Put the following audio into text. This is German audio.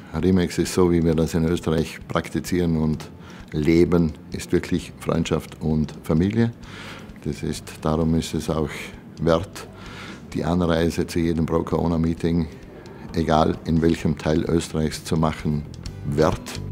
Remax ist so, wie wir das in Österreich praktizieren und leben, ist wirklich Freundschaft und Familie. Darum ist es auch wert, die Anreise zu jedem Pro-Corona-Meeting, egal in welchem Teil Österreichs, zu machen, wert.